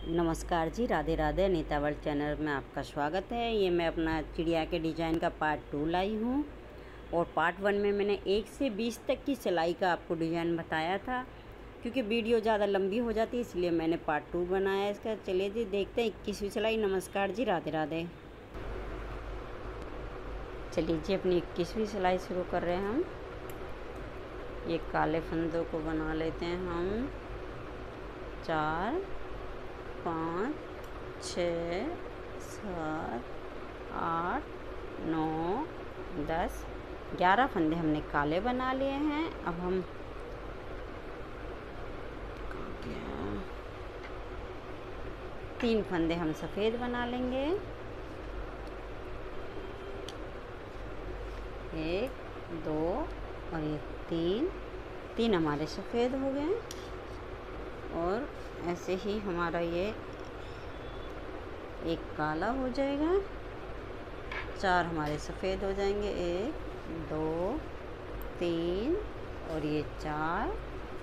नमस्कार ji, Radhe Radhe. Anita world channel में आपका स्वागत है। ये मैं अपना चिड़िया के डिज़ाइन का पार्ट 2 लाई हूँ और पार्ट 1 में मैंने 1 से 20 तक की सिलाई का आपको डिज़ाइन बताया था। क्योंकि वीडियो ज़्यादा लंबी हो जाती है इसलिए मैंने पार्ट 2 बनाया इसका। चलिए जी देखते हैं 21वीं सिलाई। नमस्कार जी, राधे राधे। चलिए जी अपनी 21वीं सिलाई शुरू कर रहे हैं हम। ये काले फंदों को बना लेते हैं हम 4 5 6 7 8 9 10 11 फंदे हमने काले बना लिए हैं। अब हम 3 फंदे हम सफ़ेद बना लेंगे। 1 2 और ये 3 हमारे सफ़ेद हो गए। और ऐसे ही हमारा ये एक काला हो जाएगा, 4 हमारे सफ़ेद हो जाएंगे। 1 2 3 और ये 4,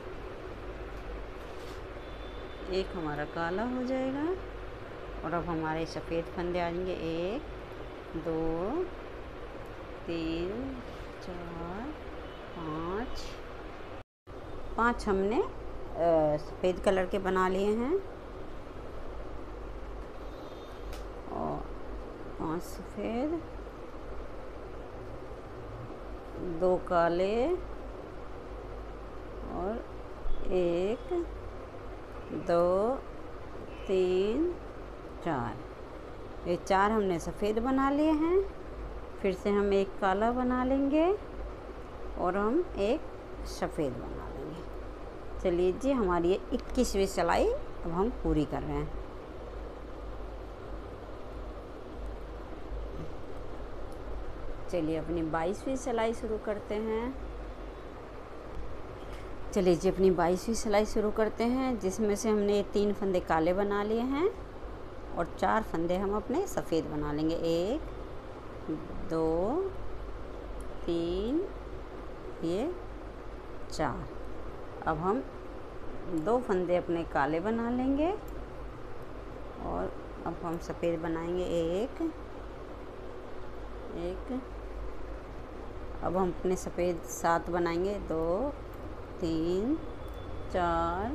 एक हमारा काला हो जाएगा। और अब हमारे सफ़ेद फंदे आ जाएंगे 1 2 3 4 5 हमने सफ़ेद कलर के बना लिए हैं और 5 सफ़ेद, 2 काले और 1 2 3 4। ये 4 हमने सफ़ेद बना लिए हैं। फिर से हम एक काला बना लेंगे और हम एक सफ़ेद बना लेंगे। चलिए जी हमारी ये 21वीं सिलाई अब हम पूरी कर रहे हैं। चलिए अपनी 22वीं सिलाई शुरू करते हैं। चलिए जी अपनी 22वीं सिलाई शुरू करते हैं, जिसमें से हमने 3 फंदे काले बना लिए हैं और 4 फंदे हम अपने सफ़ेद बना लेंगे। 1 2 3 ये 4। अब हम 2 फंदे अपने काले बना लेंगे और अब हम सफ़ेद बनाएंगे 1 अब हम अपने सफ़ेद 7 बनाएंगे। 2 3 4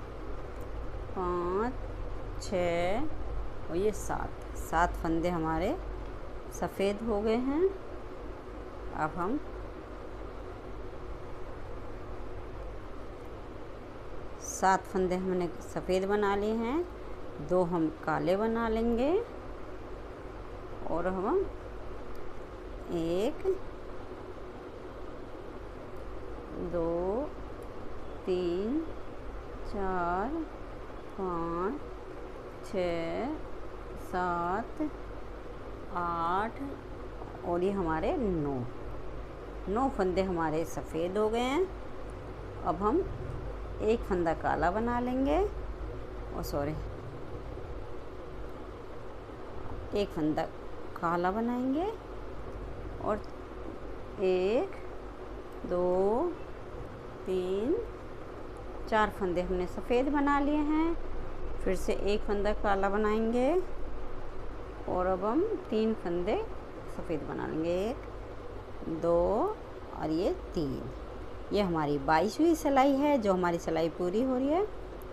5 6 और ये 7 फंदे हमारे सफ़ेद हो गए हैं। अब हम 7 फंदे हमने सफ़ेद बना लिए हैं, 2 हम काले बना लेंगे और हम 1 2 3 4 5 6 7 8 और ये हमारे 9 फंदे हमारे सफ़ेद हो गए हैं। अब हम एक फंदा काला बना लेंगे एक फंदा काला बनाएंगे और 1 2 3 4 फंदे हमने सफ़ेद बना लिए हैं। फिर से एक फंदा काला बनाएंगे और अब हम 3 फंदे सफ़ेद बना लेंगे। 1 2 और ये 3। ये हमारी 22वीं सिलाई है जो हमारी सिलाई पूरी हो रही है।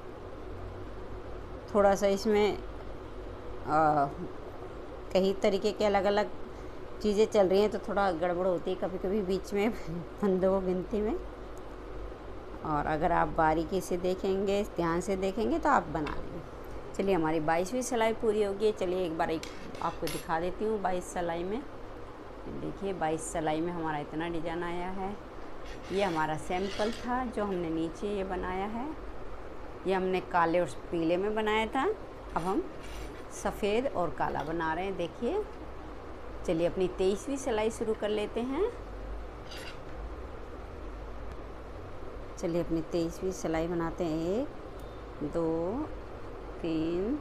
थोड़ा सा इसमें कई तरीके के अलग अलग चीज़ें चल रही हैं तो थोड़ा गड़बड़ होती है कभी कभी बीच में फंदों गिनती में। और अगर आप बारीकी से देखेंगे, ध्यान से देखेंगे तो आप बना लेंगे। चलिए हमारी 22वीं सिलाई पूरी होगी। चलिए एक बार आपको दिखा देती हूँ 22 सिलाई में। देखिए 22 सिलाई में हमारा इतना डिज़ाइन आया है। ये हमारा सैंपल था जो हमने नीचे ये बनाया है। ये हमने काले और पीले में बनाया था। अब हम सफ़ेद और काला बना रहे हैं। देखिए चलिए अपनी 23वीं सिलाई शुरू कर लेते हैं। चलिए अपनी 23वीं सिलाई बनाते हैं। 1 2 3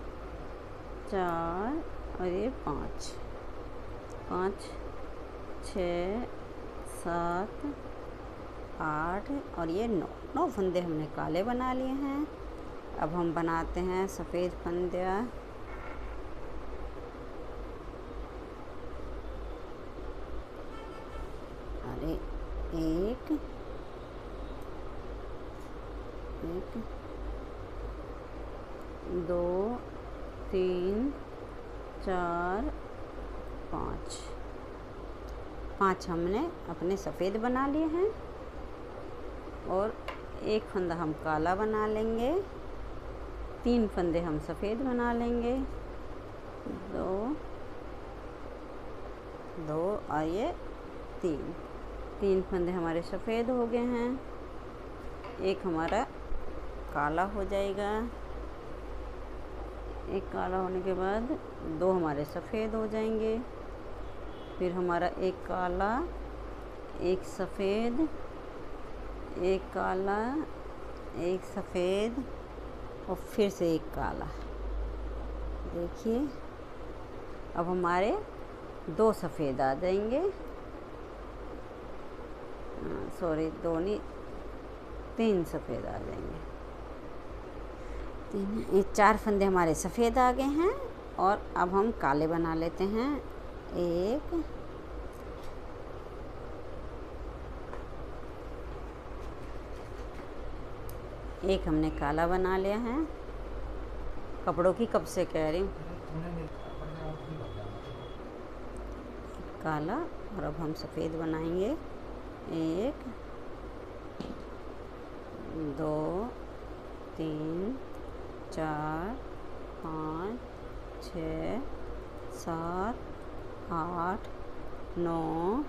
4 और ये 5 6 7 8 और ये 9 फंदे हमने काले बना लिए हैं। अब हम बनाते हैं सफ़ेद फंदा। अरे एक 2 3 4 5 हमने अपने सफ़ेद बना लिए हैं और एक फंदा हम काला बना लेंगे। 3 फंदे हम सफ़ेद बना लेंगे। 2 और ये 3 फंदे हमारे सफ़ेद हो गए हैं। एक हमारा काला हो जाएगा। एक काला होने के बाद 2 हमारे सफ़ेद हो जाएंगे। फिर हमारा एक काला, एक सफ़ेद, एक काला, एक सफ़ेद और फिर से एक काला। देखिए अब हमारे 2 सफ़ेद आ जाएंगे। सॉरी 2 नहीं 3 सफ़ेद आ जाएंगे। 4 फंदे हमारे सफ़ेद आ गए हैं और अब हम काले बना लेते हैं। एक हमने काला बना लिया है। कपड़ों की कब से कह रही हूँ। काला और अब हम सफ़ेद बनाएंगे। 1 2 3 4 5 6 7 8 9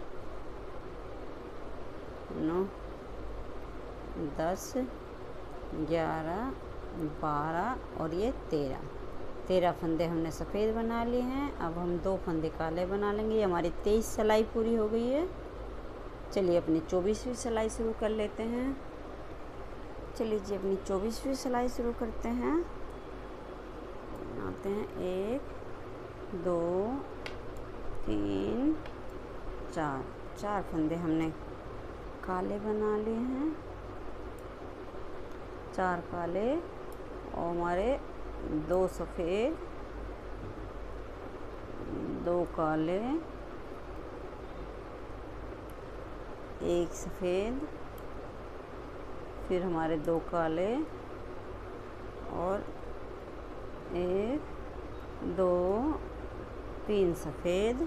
10 11 12 और ये 13 फंदे हमने सफ़ेद बना लिए हैं। अब हम 2 फंदे काले बना लेंगे। ये हमारी 23 सिलाई पूरी हो गई है। चलिए अपनी 24वीं सिलाई शुरू कर लेते हैं। चलिए जी अपनी 24वीं सिलाई शुरू करते हैं। आते हैं 1 2 3 4 फंदे हमने काले बना लिए हैं। 4 काले और हमारे 2 सफ़ेद, 2 काले, 1 सफ़ेद, फिर हमारे 2 काले और 1 2 3 सफ़ेद,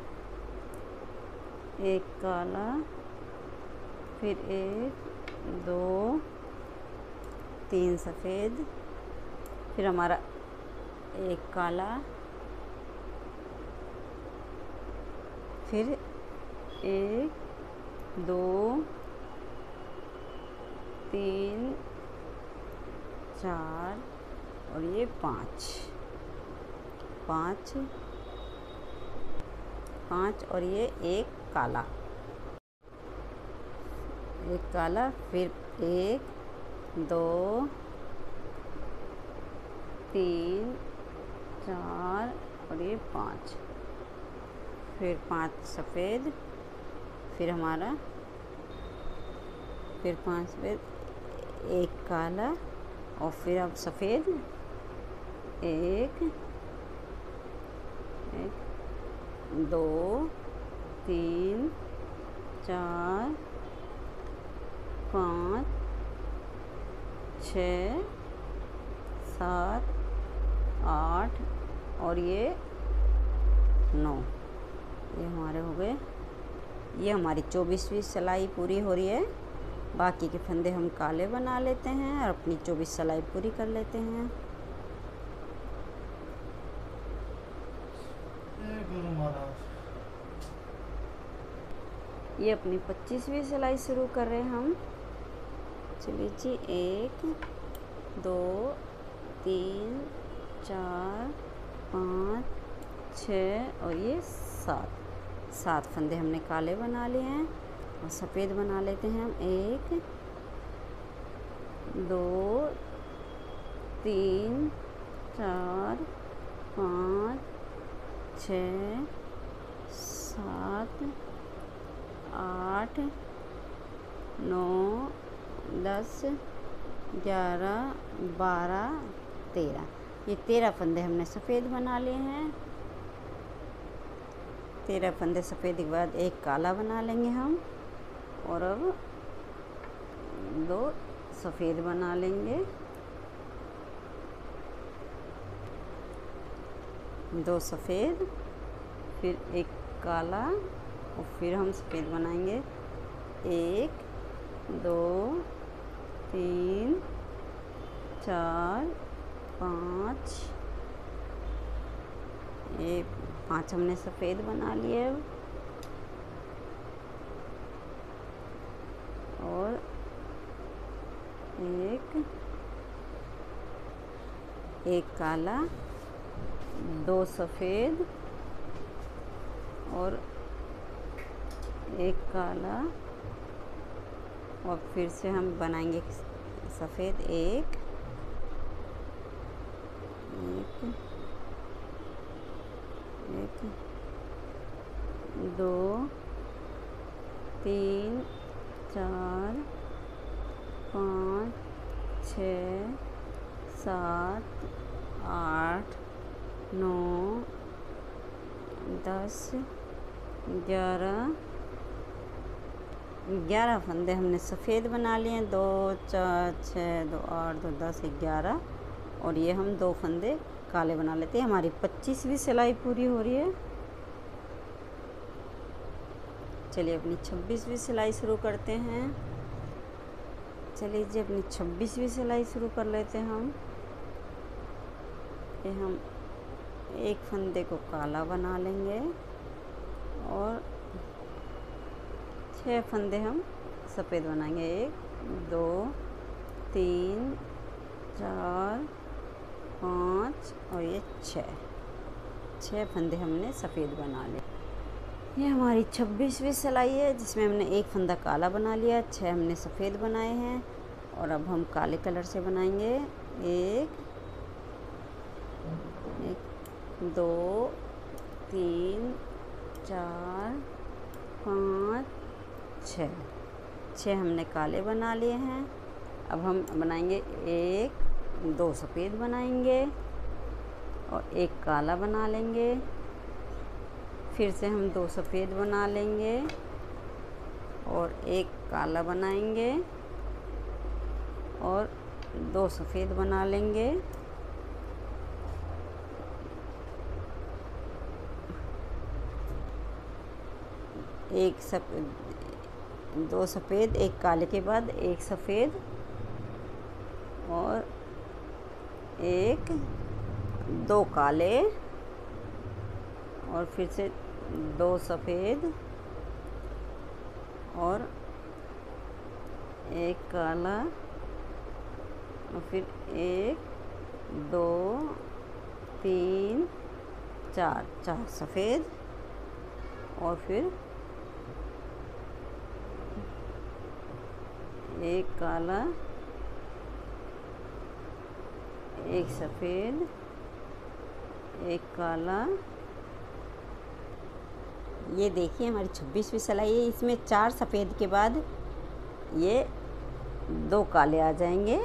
1 काला, फिर 1 2 3 सफ़ेद, फिर हमारा 1 काला, फिर 1 2 3 4 और ये 5 और ये एक काला, फिर 1 2 3 4 और ये 5, फिर 5 सफ़ेद, फिर हमारा 5 सफ़ेद, 1 काला और फिर अब सफ़ेद 1 2 3 4 5 6 7 8 और ये 9। ये हमारे हो गए। ये हमारी 24वीं सिलाई पूरी हो रही है। बाकी के फंदे हम काले बना लेते हैं और अपनी 24 सिलाई पूरी कर लेते हैं। ये अपनी 25वीं सिलाई शुरू कर रहे हैं हम। चलिए जी 1 2 3 4 5 6 और ये 7 फंदे हमने काले बना लिए हैं और सफ़ेद बना लेते हैं हम। 1 2 3 4 5 6 7 8 9 10 11, 12, 13, ये 13 फंदे हमने सफ़ेद बना लिए हैं। 13 फंदे सफ़ेद के बाद एक काला बना लेंगे हम, और अब 2 सफ़ेद बना लेंगे, 2 सफ़ेद, फिर एक काला, और फिर हम सफ़ेद बनाएंगे। 1, 2, 3, 4, 5, ये 5 हमने सफ़ेद बना लिए। और एक काला, 2 सफ़ेद, और एक काला, और फिर से हम बनाएंगे सफ़ेद। एक, 2, 3, 4, 5, 6, 7, 8, 9, 10, 11 फंदे हमने सफ़ेद बना लिए हैं। 2, 4, 6, 2, 8, 2, 10, 11, और ये हम 2 फंदे काले बना लेते हैं। हमारी 25वीं सिलाई पूरी हो रही है। चलिए अपनी 26वीं सिलाई शुरू करते हैं। चलिए जी अपनी 26वीं सिलाई शुरू कर लेते हैं हम। ये हम एक फंदे को काला बना लेंगे, और 6 फंदे हम सफ़ेद बनाएंगे। 1, 2, 3, 4, 5, और ये 6 फंदे हमने सफ़ेद बना लिए। ये हमारी 26वीं सिलाई है, जिसमें हमने एक फंदा काला बना लिया, 6 हमने सफ़ेद बनाए हैं, और अब हम काले कलर से बनाएंगे। 1, 2, 3, 4, 5, 6 हमने काले बना लिए हैं। अब हम बनाएंगे 1, 2 सफ़ेद बनाएंगे, और एक काला बना लेंगे, फिर से हम 2 सफ़ेद बना लेंगे, और एक काला बनाएंगे, और 2 सफ़ेद बना लेंगे, एक 2 सफ़ेद, एक काले के बाद एक सफ़ेद, और 2 काले, और फिर से 2 सफ़ेद, और एक काला, और फिर 1, 2, 3, 4 सफ़ेद, और फिर एक काला, एक सफ़ेद, एक काला। ये देखिए हमारी 26वीं सिलाई है। इसमें 4 सफ़ेद के बाद ये 2 काले आ जाएंगे,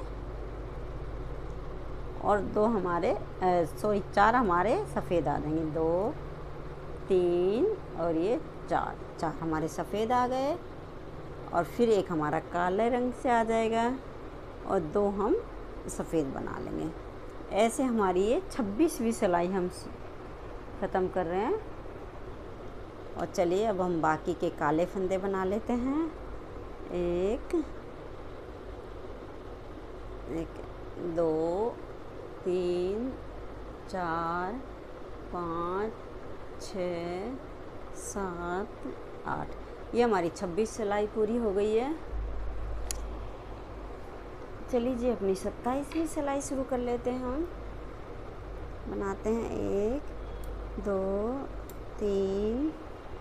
और 2 हमारे 4 हमारे सफ़ेद आ जाएंगे। 2, 3, और ये 4 हमारे सफ़ेद आ गए, और फिर एक हमारा काले रंग से आ जाएगा, और 2 हम सफ़ेद बना लेंगे। ऐसे हमारी ये 26वीं सिलाई हम ख़त्म कर रहे हैं। और चलिए अब हम बाकी के काले फंदे बना लेते हैं। 1, 2, 3, 4, 5, 6, 7, 8। ये हमारी 26 सिलाई पूरी हो गई है। चलिए जी अपनी 27वीं सिलाई शुरू कर लेते हैं हम। बनाते हैं 1, 2, 3,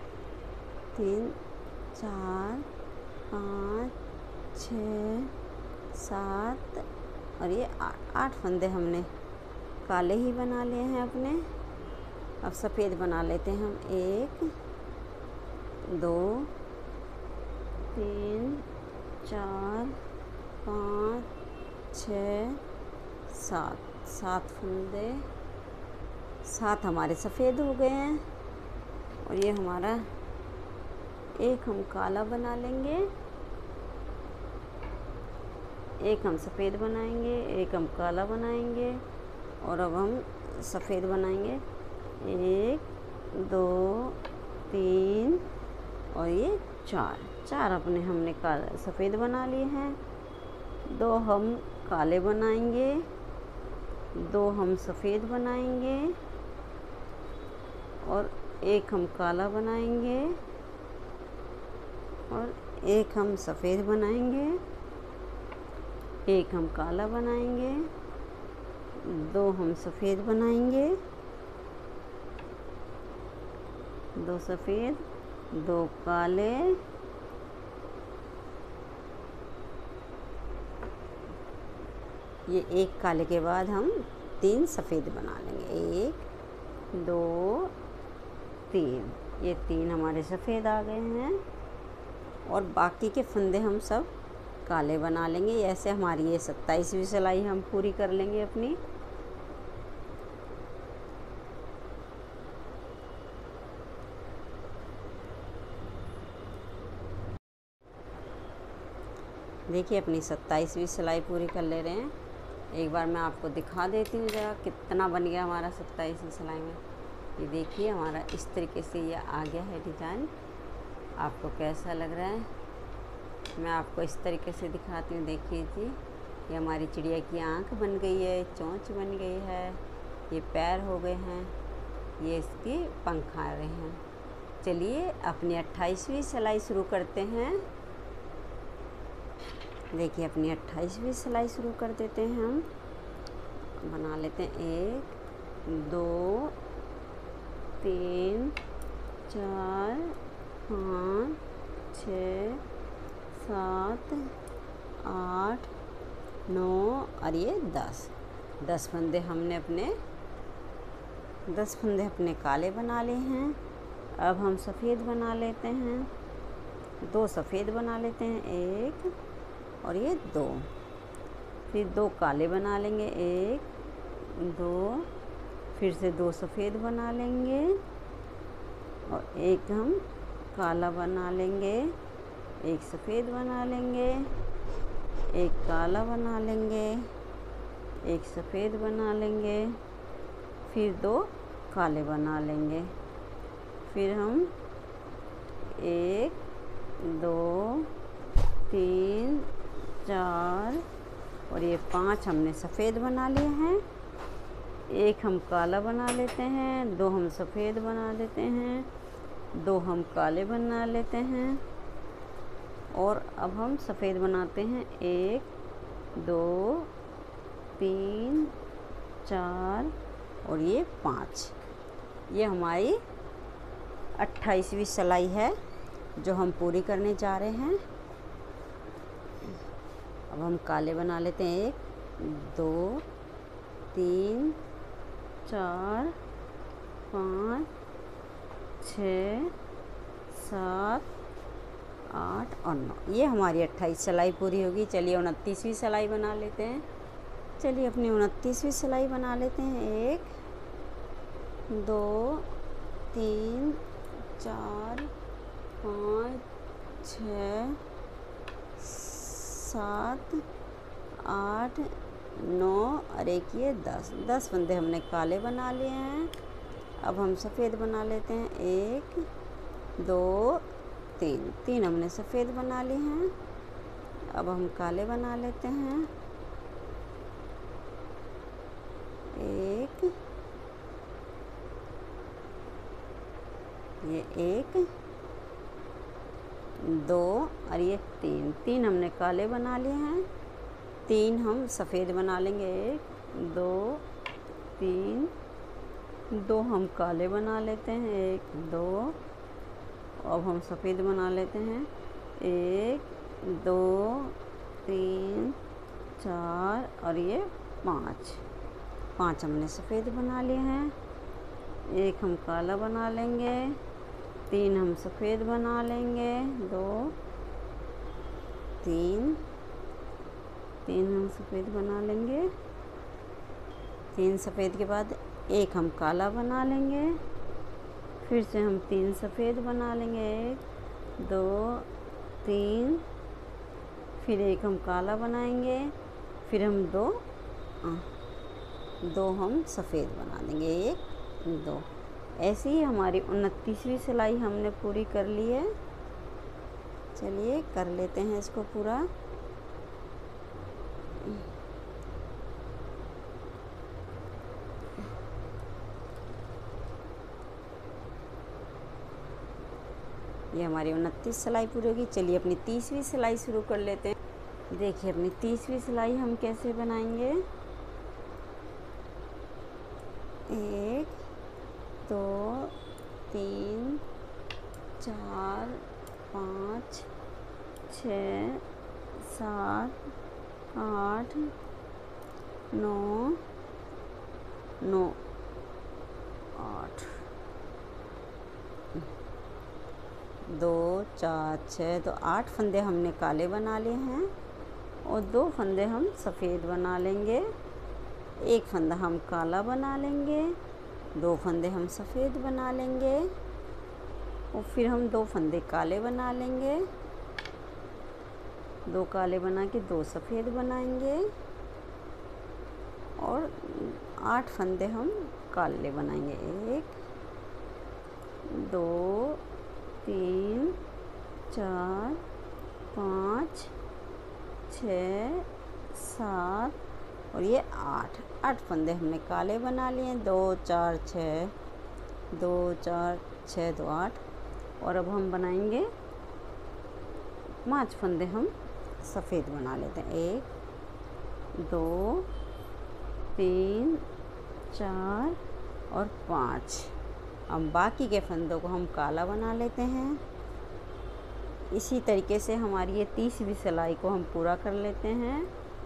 4, 5, 6, 7, और ये 8 फंदे हमने काले ही बना लिए हैं अपने। अब सफ़ेद बना लेते हैं हम। 1, 2, 3, 4, 5, छः, सात, 7 फंदे, 7 हमारे सफ़ेद हो गए हैं। और ये हमारा एक हम काला बना लेंगे, एक हम सफ़ेद बनाएंगे, एक हम काला बनाएंगे, और अब हम सफ़ेद बनाएंगे। 1 2 3 और ये 4 अपने हमने काला सफ़ेद बना लिए हैं। 2 हम काले बनाएंगे, 2 हम सफ़ेद बनाएंगे, और एक हम काला बनाएंगे, और एक हम सफ़ेद बनाएंगे, एक हम काला बनाएंगे, 2 हम सफ़ेद बनाएंगे, 2 सफ़ेद, 2 काले, ये एक काले के बाद हम 3 सफ़ेद बना लेंगे। 1 2 3, ये 3 हमारे सफ़ेद आ गए हैं। और बाकी के फंदे हम सब काले बना लेंगे। ऐसे हमारी ये 27वीं सिलाई हम पूरी कर लेंगे अपनी। देखिए अपनी 27वीं सिलाई पूरी कर ले रहे हैं। एक बार मैं आपको दिखा देती हूँ ज़रा कितना बन गया हमारा 27वीं सिलाई में। ये देखिए हमारा इस तरीके से ये आ गया है डिज़ाइन। आपको कैसा लग रहा है मैं आपको इस तरीके से दिखाती हूँ। देखिए जी, ये हमारी चिड़िया की आँख बन गई है, चोंच बन गई है, ये पैर हो गए हैं, ये इसकी पंख आ रहे हैं। चलिए अपनी 28वीं सिलाई शुरू करते हैं। देखिए अपनी 28वीं सिलाई शुरू कर देते हैं। हम बना लेते हैं 1 2 3 4 5 6 7 8 9 और ये 10 फंदे हमने अपने 10 फंदे अपने काले बना लिए हैं। अब हम सफ़ेद बना लेते हैं। 2 सफ़ेद बना लेते हैं, 1 और ये 2, फिर 2 काले बना लेंगे, 1 2, फिर से 2 सफ़ेद बना लेंगे, और एक हम काला बना लेंगे, एक सफ़ेद बना लेंगे, एक काला बना लेंगे, एक सफ़ेद बना लेंगे, फिर 2 काले बना लेंगे, फिर हम 1 2 3 4 और ये 5 हमने सफ़ेद बना लिए हैं। एक हम काला बना लेते हैं, 2 हम सफ़ेद बना लेते हैं, 2 हम काले बना लेते हैं, और अब हम सफ़ेद बनाते हैं 1 2 3 4 और ये 5। ये हमारी 28वीं सिलाई है जो हम पूरी करने जा रहे हैं। अब हम काले बना लेते हैं 1 2 3 4 5 6 7 8 और 9। ये हमारी 28 सिलाई पूरी होगी। चलिए 29वीं सिलाई बना लेते हैं। चलिए अपनी 29वीं सिलाई बना लेते हैं। 1 2 3 4 5 6 7 8 9 और एक ये 10 फंदे हमने काले बना लिए हैं। अब हम सफ़ेद बना लेते हैं। 1 2 3 हमने सफ़ेद बना लिए हैं। अब हम काले बना लेते हैं। 1 ये 1 2 और ये 3 हमने काले बना लिए हैं। 3 हम सफ़ेद बना लेंगे। 1 2 3 2 हम काले बना लेते हैं। 1 2 अब हम सफ़ेद बना लेते हैं। 1 2 3 4 और ये 5 हमने सफ़ेद बना लिए हैं। 1 हम काला बना लेंगे। 3 हम सफ़ेद बना लेंगे। 2 3 3 हम सफ़ेद बना लेंगे। 3 सफ़ेद के बाद एक हम काला बना लेंगे। फिर से हम 3 सफ़ेद बना लेंगे, 1 2 3। फिर एक हम काला बनाएंगे, फिर हम दो हम सफ़ेद बना देंगे, 1 2। ऐसे ही हमारी 29वीं सिलाई हमने पूरी कर ली है। चलिए कर लेते हैं इसको पूरा। ये हमारी 29 सिलाई पूरी होगी। चलिए अपनी 30वीं सिलाई शुरू कर लेते हैं। देखिए अपनी 30वीं सिलाई हम कैसे बनाएंगे। 1 2 3 4 5 6 7 8 9 9 8 2 4 6 तो 8 फंदे हमने काले बना लिए हैं और 2 फंदे हम सफ़ेद बना लेंगे। एक फंदा हम काला बना लेंगे, 2 फंदे हम सफ़ेद बना लेंगे और फिर हम 2 फंदे काले बना लेंगे। 2 काले बना के 2 सफ़ेद बनाएंगे और 8 फंदे हम काले बनाएंगे। 1 2 3 4 5 6 7 और ये 8 फंदे हमने काले बना लिए। 2 4 6 2 4 6 2 8 और अब हम बनाएंगे 5 फंदे हम सफ़ेद बना लेते हैं। 1 2 3 4 और 5। अब बाकी के फंदों को हम काला बना लेते हैं। इसी तरीके से हमारी ये 30वीं सिलाई को हम पूरा कर लेते हैं।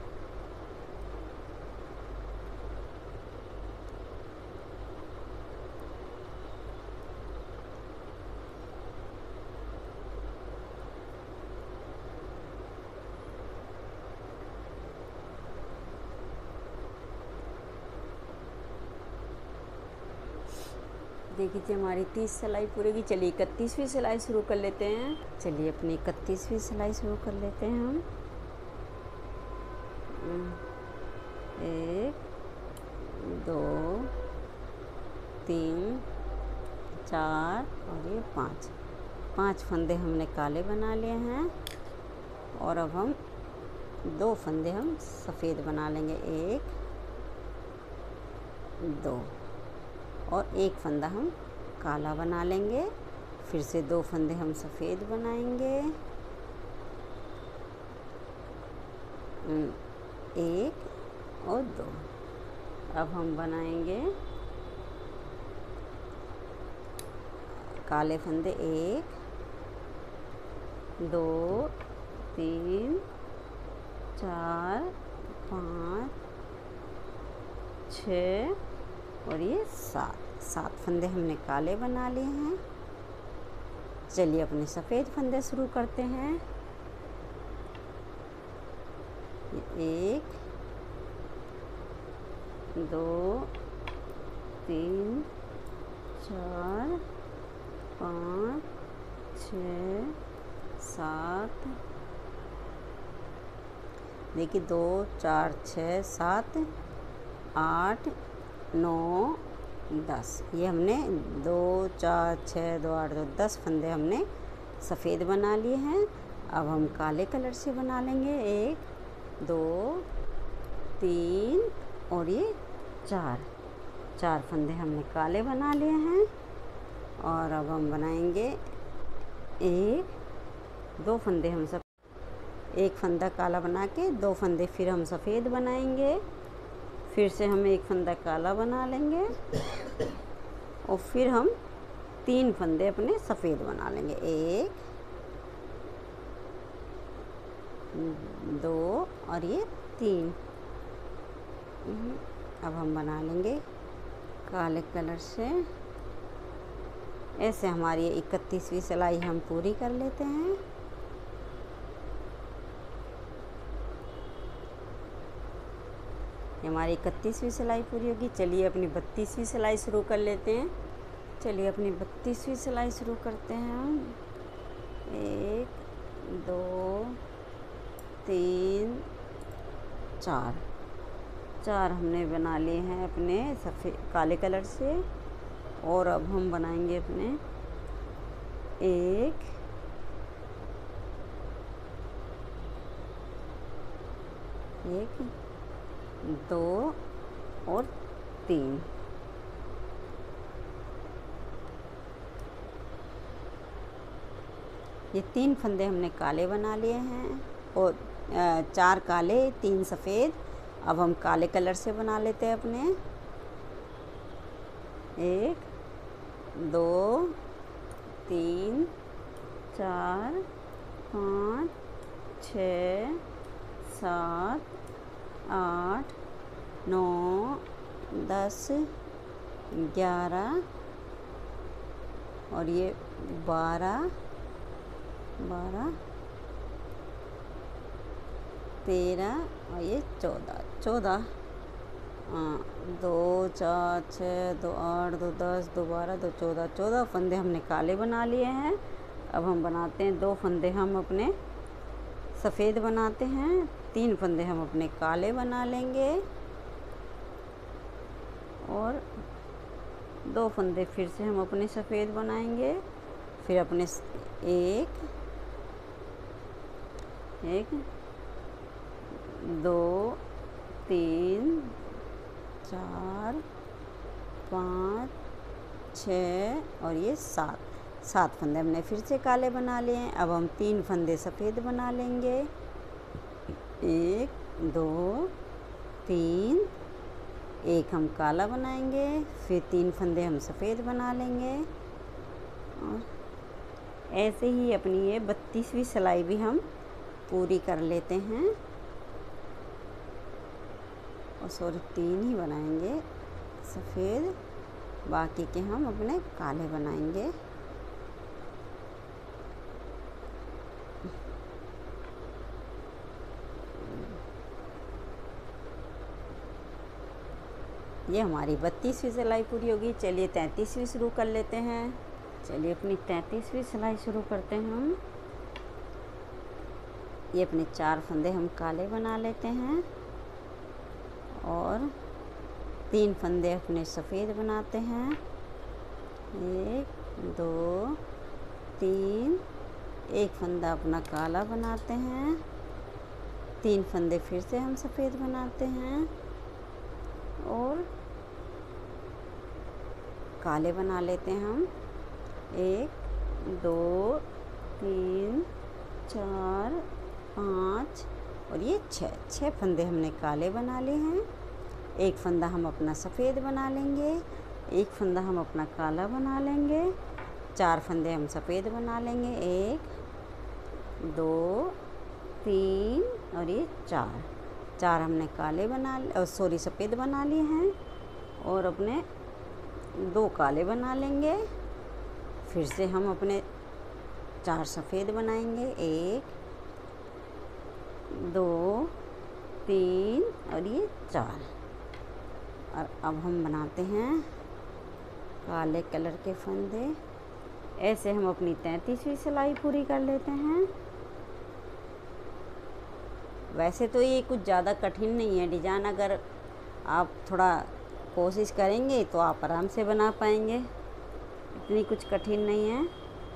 देखिए हमारी 30 सिलाई पूरी की। चलिए 31वीं सिलाई शुरू कर लेते हैं। चलिए अपनी 31वीं सिलाई शुरू कर लेते हैं हम। 1 2 3 4 और ये 5 फंदे हमने काले बना लिए हैं और अब हम 2 फंदे हम सफ़ेद बना लेंगे। 1 2 और एक फंदा हम काला बना लेंगे। फिर से 2 फंदे हम सफ़ेद बनाएंगे। 1 और 2। अब हम बनाएंगे काले फंदे। 1 2 3 4 5 6 और ये 7 फंदे हमने काले बना लिए हैं। चलिए अपने सफ़ेद फंदे शुरू करते हैं। 1 2 3 4 5 6 7। देखिए 2 4 6 7 8 9 10। ये हमने 2 4 6 2 8 2 10 फंदे हमने सफ़ेद बना लिए हैं। अब हम काले कलर से बना लेंगे। 1 2 3 और ये 4 फंदे हमने काले बना लिए हैं और अब हम बनाएंगे 2 फंदे हम एक फंदा काला बना के 2 फंदे फिर हम सफ़ेद बनाएंगे। फिर से हम एक फंदा काला बना लेंगे और फिर हम 3 फंदे अपने सफ़ेद बना लेंगे। 1 2 और ये 3। अब हम बना लेंगे काले कलर से। ऐसे हमारी 31वीं सिलाई हम पूरी कर लेते हैं। ये हमारी 31वीं सिलाई पूरी होगी। चलिए अपनी 32वीं सिलाई शुरू कर लेते हैं। चलिए अपनी 32वीं सिलाई शुरू करते हैं हम। 1 2 3 4 हमने बना लिए हैं अपने सफ़ेद काले कलर से। और अब हम बनाएंगे अपने 1 2 और 3। ये 3 फंदे हमने काले बना लिए हैं और 4 काले 3 सफ़ेद। अब हम काले कलर से बना लेते हैं अपने 1 2 3 4 5 6 7 8 9 10 11 और ये 12 13 और ये 14 2 4 6 2 8 2 10 2 12 2 14 फंदे हमने काले बना लिए हैं। अब हम बनाते हैं 2 फंदे हम अपने सफ़ेद बनाते हैं। 3 फंदे हम अपने काले बना लेंगे और 2 फंदे फिर से हम अपने सफ़ेद बनाएंगे। फिर अपने 1 2 3 4 5 6 और ये 7 फंदे हमने फिर से काले बना लिए हैं। अब हम 3 फंदे सफ़ेद बना लेंगे। 1 2 3 1 हम काला बनाएंगे। फिर 3 फंदे हम सफ़ेद बना लेंगे और ऐसे ही अपनी ये 32वीं सिलाई भी हम पूरी कर लेते हैं। और सॉरी 3 ही बनाएंगे सफ़ेद, बाकी के हम अपने काले बनाएंगे। ये हमारी 32वीं सिलाई पूरी होगी। चलिए 33वीं शुरू कर लेते हैं। चलिए अपनी 33वीं सिलाई शुरू करते हैं हम। ये अपने 4 फंदे हम काले बना लेते हैं और 3 फंदे अपने सफ़ेद बनाते हैं। 1 2 3 1 फंदा अपना काला बनाते हैं। 3 फंदे फिर से हम सफ़ेद बनाते हैं और काले बना लेते हैं हम। 1 2 3 4 5 और ये 6 फंदे हमने काले बना लिए हैं। 1 फंदा हम अपना सफ़ेद बना लेंगे। 1 फंदा हम अपना काला बना लेंगे। 4 फंदे हम सफ़ेद बना लेंगे। 1 2 3 और ये 4 हमने काले सफ़ेद बना लिए हैं और अपने 2 काले बना लेंगे। फिर से हम अपने 4 सफ़ेद बनाएंगे। 1 2 3 और ये 4। और अब हम बनाते हैं काले कलर के फंदे। ऐसे हम अपनी 33वीं सिलाई पूरी कर लेते हैं। वैसे तो ये कुछ ज़्यादा कठिन नहीं है डिज़ाइन, अगर आप थोड़ा कोशिश करेंगे तो आप आराम से बना पाएंगे, इतनी कुछ कठिन नहीं है।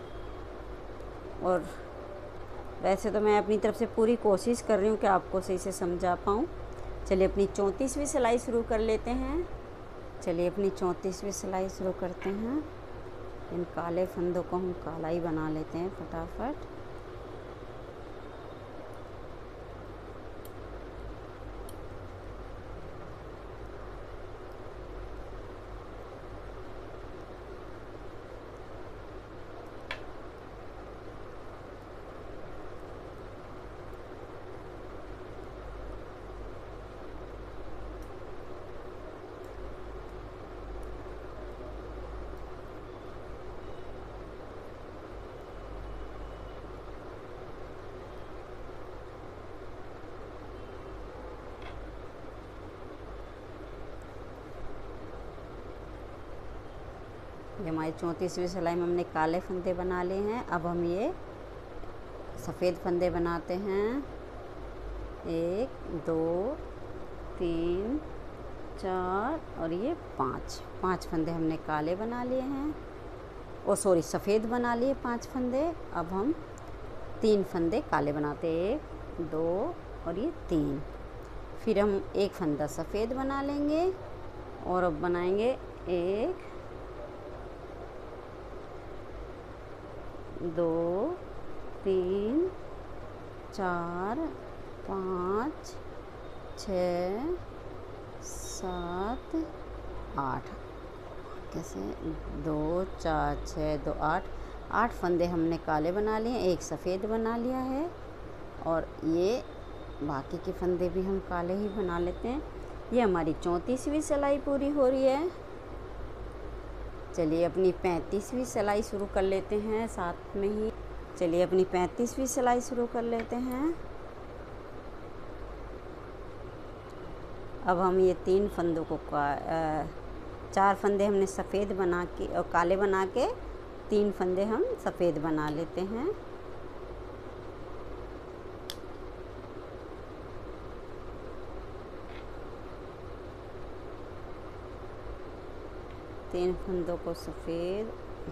और वैसे तो मैं अपनी तरफ से पूरी कोशिश कर रही हूँ कि आपको सही से समझा पाऊँ। चलिए अपनी 34वीं सिलाई शुरू कर लेते हैं। चलिए अपनी 34वीं सिलाई शुरू करते हैं। इन काले फंदों को हम काला ही बना लेते हैं फटाफट। ये हमारी 34वीं सिलाई में हमने काले फंदे बना लिए हैं। अब हम ये सफ़ेद फंदे बनाते हैं। 1 2 3 4 और ये 5 फंदे हमने काले बना लिए हैं। सफ़ेद बना लिए 5 फंदे। अब हम 3 फंदे काले बनाते हैं, 1 2 और ये 3। फिर हम एक फंदा सफ़ेद बना लेंगे और अब बनाएंगे 1 2 3 4 5 6 7 8। कैसे 2 4 6 2 8 फंदे हमने काले बना लिए, एक सफ़ेद बना लिया है और ये बाकी के फंदे भी हम काले ही बना लेते हैं। ये हमारी 34वीं सिलाई पूरी हो रही है। चलिए अपनी 35वीं सिलाई शुरू कर लेते हैं साथ में ही। चलिए अपनी 35वीं सिलाई शुरू कर लेते हैं। अब हम ये 3 फंदों को 4 फंदे हमने सफ़ेद बना के और काले बना के 3 फंदे हम सफ़ेद बना लेते हैं। तीन फंदों को सफ़ेद,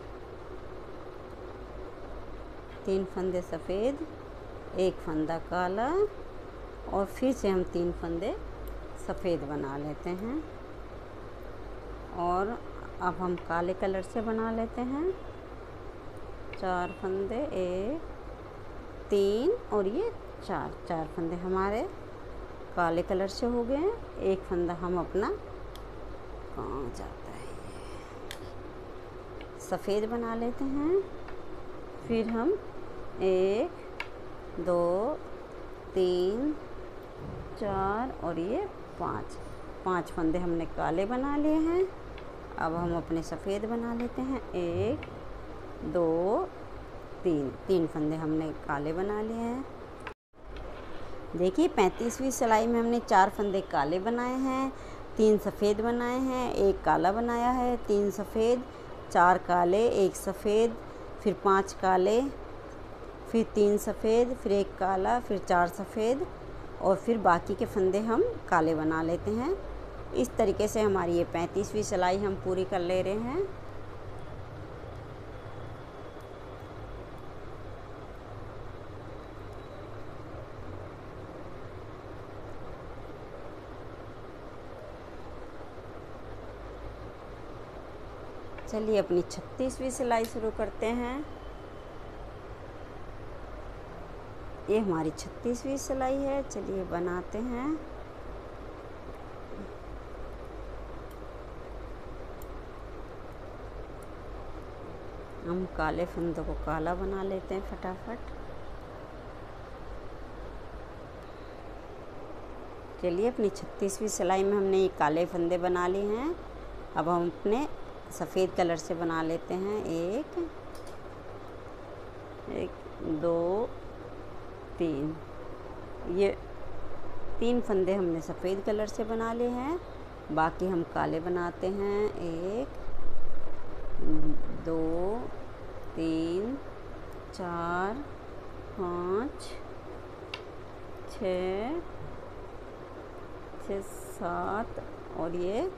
3 फंदे सफ़ेद, एक फंदा काला और फिर से हम 3 फंदे सफ़ेद बना लेते हैं। और अब हम काले कलर से बना लेते हैं। 4 फंदे, 1 3 और ये 4 फंदे हमारे काले कलर से हो गए हैं। एक फंदा हम अपना कहाँ जाता है सफ़ेद बना लेते हैं। फिर हम 1 2 3 4 और ये 5 फंदे हमने काले बना लिए हैं। अब हम अपने सफ़ेद बना लेते हैं। 1 2 3 फंदे हमने काले बना लिए हैं। देखिए 35वीं सिलाई में हमने 4 फंदे काले बनाए हैं, 3 सफ़ेद बनाए हैं, एक काला बनाया है, 3 सफ़ेद, 4 काले, 1 सफ़ेद, फिर 5 काले, फिर 3 सफ़ेद, फिर 1 काला, फिर 4 सफ़ेद और फिर बाकी के फंदे हम काले बना लेते हैं। इस तरीके से हमारी ये 35वीं सिलाई हम पूरी कर ले रहे हैं। चलिए अपनी 36वीं सिलाई शुरू करते हैं। ये हमारी 36वीं सिलाई है। चलिए बनाते हैं। हम काले फंदों को काला बना लेते हैं फटाफट। चलिए अपनी 36वीं सिलाई में हमने ये काले फंदे बना लिए हैं। अब हम अपने सफ़ेद कलर से बना लेते हैं। 1 2 3 ये 3 फंदे हमने सफ़ेद कलर से बना लिए हैं, बाकी हम काले बनाते हैं। 1 2 3 4 5 6 7 और ये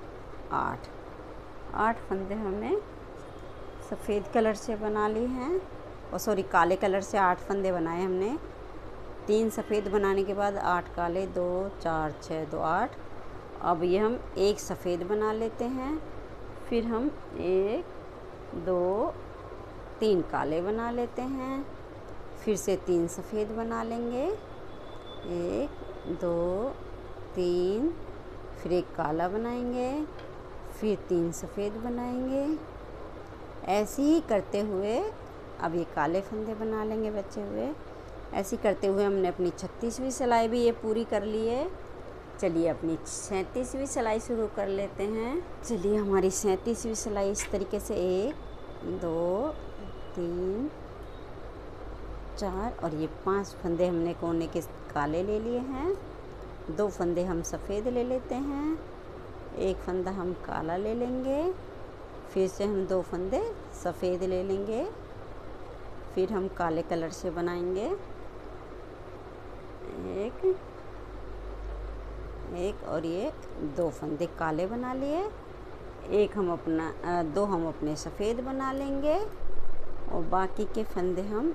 8 फंदे हमने सफ़ेद कलर से बना लिए हैं काले कलर से 8 फंदे बनाए हमने। 3 सफ़ेद बनाने के बाद 8 काले, 2 4 6 2 8। अब ये हम एक सफ़ेद बना लेते हैं। फिर हम 1 2 3 काले बना लेते हैं। फिर से 3 सफ़ेद बना लेंगे। 1 2 3 फिर एक काला बनाएंगे, फिर 3 सफ़ेद बनाएंगे। ऐसे ही करते हुए अब ये काले फंदे बना लेंगे बचे हुए। ऐसे करते हुए हमने अपनी 36वीं सिलाई भी ये पूरी कर ली है। चलिए अपनी 37वीं सिलाई शुरू कर लेते हैं। चलिए हमारी 37वीं सिलाई इस तरीके से 1 2 3 4 और ये 5 फंदे हमने कोने के काले ले लिए हैं। 2 फंदे हम सफ़ेद ले लेते हैं, एक फंदा हम काला ले लेंगे। फिर से हम 2 फंदे सफ़ेद ले लेंगे, फिर हम काले कलर से बनाएंगे। एक और ये 2 फंदे काले बना लिए, एक हम अपना 2 हम अपने सफ़ेद बना लेंगे और बाकी के फंदे हम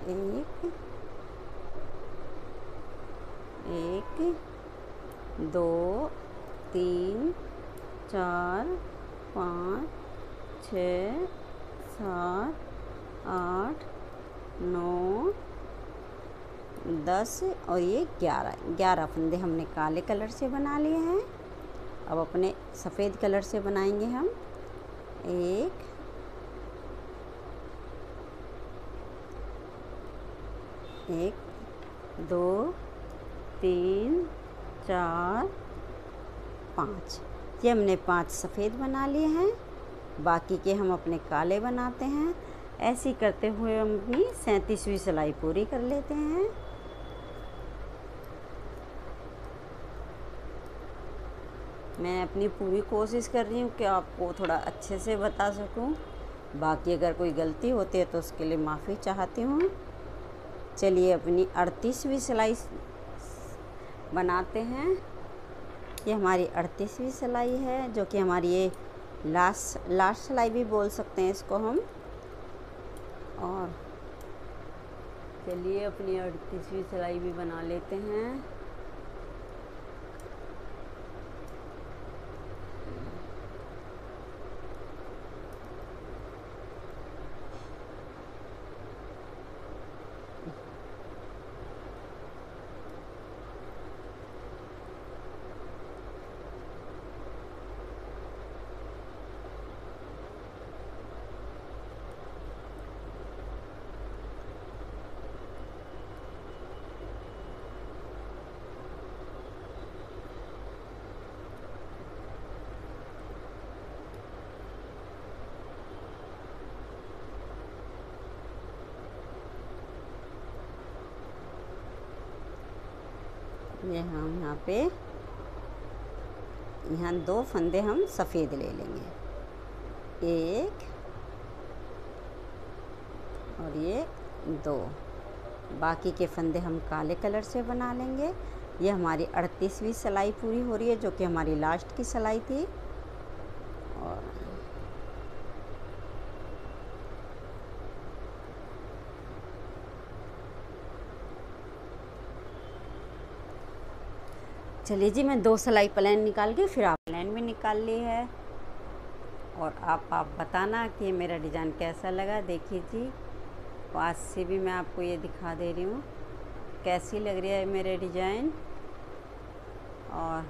1 2 3 4 5 6 7 8 9 10 और ये 11 फंदे हमने काले कलर से बना लिए हैं। अब अपने सफ़ेद कलर से बनाएंगे हम 1 2 3 4 5। ये हमने 5 सफ़ेद बना लिए हैं, बाकी के हम अपने काले बनाते हैं। ऐसे ही करते हुए हम अपनी 37वीं सिलाई पूरी कर लेते हैं। मैं अपनी पूरी कोशिश कर रही हूँ कि आपको थोड़ा अच्छे से बता सकूँ, बाकी अगर कोई गलती होती है तो उसके लिए माफ़ी चाहती हूँ। चलिए अपनी 38वीं सिलाई बनाते हैं। ये हमारी 38वीं सिलाई है, जो कि हमारी ये लास्ट सिलाई भी बोल सकते हैं इसको हम। और चलिए अपनी 38वीं सिलाई भी बना लेते हैं। ये हम यहाँ 2 फंदे हम सफ़ेद ले लेंगे, 1 और ये 2। बाकी के फंदे हम काले कलर से बना लेंगे। ये हमारी 38वीं सिलाई पूरी हो रही है, जो कि हमारी लास्ट की सिलाई थी। और चलिए जी, मैं 2 सिलाई प्लेन निकाल के फिर आप प्लेन भी निकाल ली है। और आप बताना कि मेरा डिज़ाइन कैसा लगा। देखिए जी, पास से भी मैं आपको ये दिखा दे रही हूँ कैसी लग रही है मेरे डिज़ाइन। और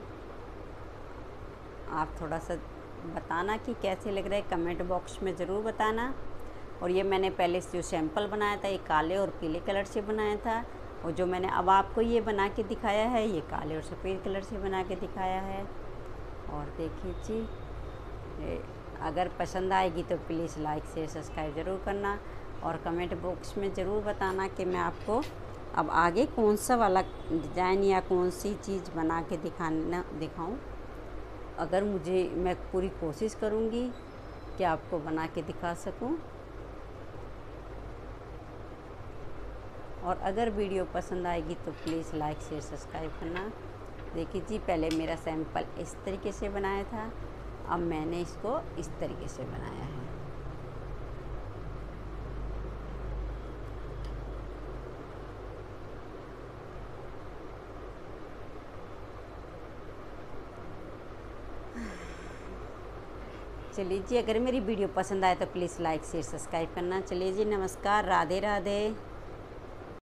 आप थोड़ा सा बताना कि कैसे लग रहा है, कमेंट बॉक्स में ज़रूर बताना। और ये मैंने पहले जो सैंपल बनाया था, ये काले और पीले कलर से बनाया था, और जो मैंने अब आपको ये बना के दिखाया है, ये काले और सफ़ेद कलर से बना के दिखाया है। और देखिए जी, अगर पसंद आएगी तो प्लीज़ लाइक शेयर सब्सक्राइब ज़रूर करना, और कमेंट बॉक्स में ज़रूर बताना कि मैं आपको अब आगे कौन सा वाला डिज़ाइन या कौन सी चीज़ बना के दिखाऊं। अगर मैं पूरी कोशिश करूँगी कि आपको बना के दिखा सकूं। और अगर वीडियो पसंद आएगी तो प्लीज़ लाइक शेयर सब्सक्राइब करना। देखिए जी, पहले मेरा सैंपल इस तरीके से बनाया था, अब मैंने इसको इस तरीके से बनाया है। चलिए जी, अगर मेरी वीडियो पसंद आए तो प्लीज़ लाइक शेयर सब्सक्राइब करना। चलिए जी, नमस्कार, राधे राधे।